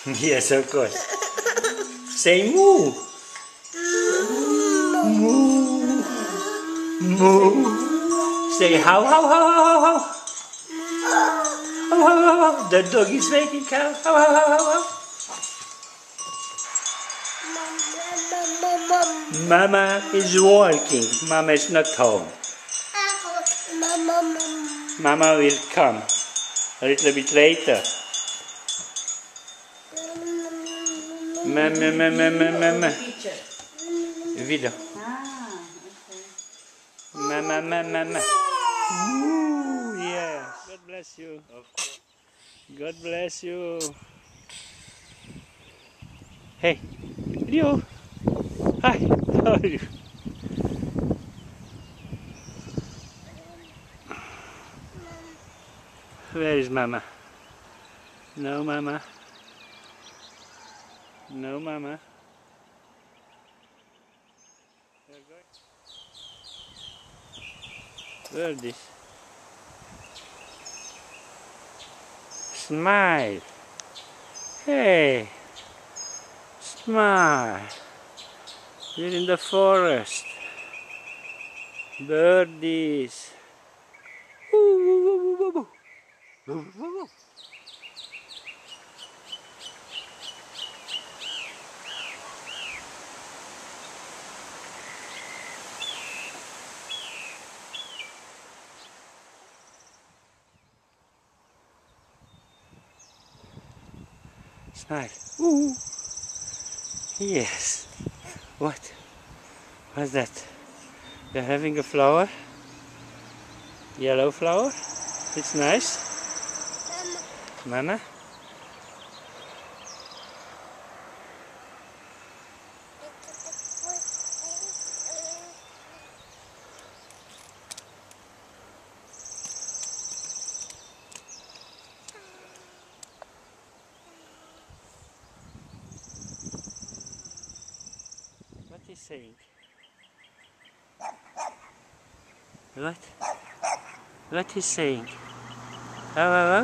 Yes, of course. Say moo. Moo. Moo. Say how, how, how, how, how, how. How, how, how, how. The dog is making cow. How, how, how, how, how. Mama is working. Mama is not home. Mama will come a little bit later. Mama. Video. Mama. Ooh, yes. God bless you. God bless you. Hey, Rio. Hi, how are you? Where is Mama? No, Mama. No, Mama. Where is this? Smile. Hey, smile. We're in the forest. Birdies. Woo. Smile. Ooh. Yes. What? What's that? You're having a flower? Yellow flower? It's nice. Mama? What is saying? What? What is saying? How?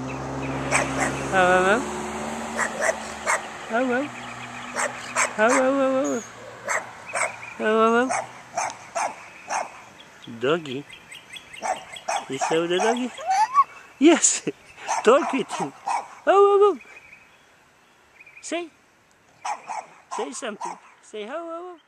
Doggy? You saw the doggy? Yes! Talk with him. Oh. Say something. Say how.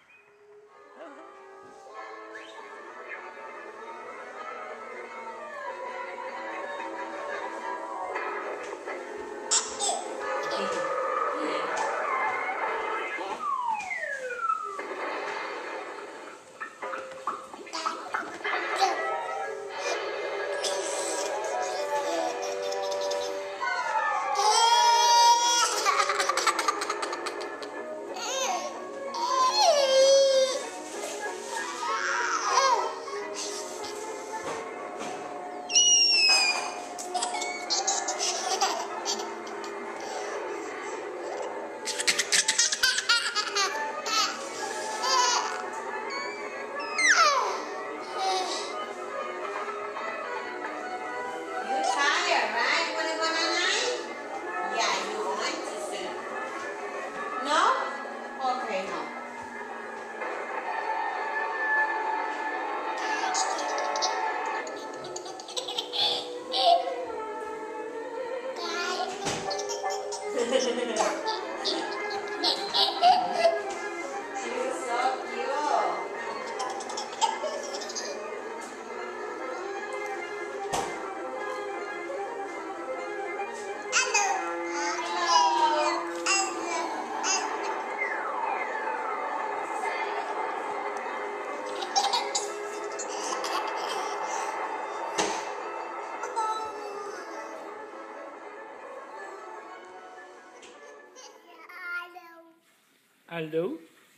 Aldo?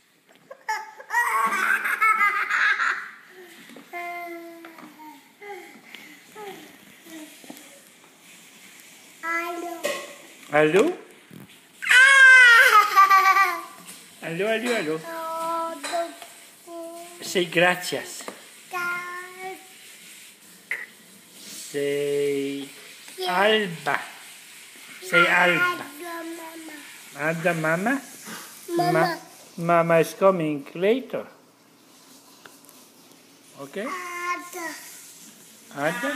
Aldo? Aldo. Say gracias. Say Alba. Say Alba. Ada, Mama? Mama. Mama is coming later. Okay? Ada?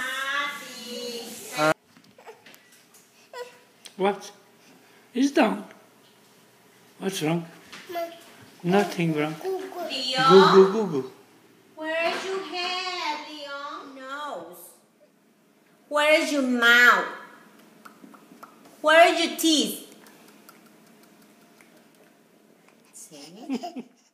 What? He's down. What's wrong? Nothing wrong. Leon, Goo goo goo goo. where's your head, Leon? Nose. Where is your mouth? Where is your teeth? See?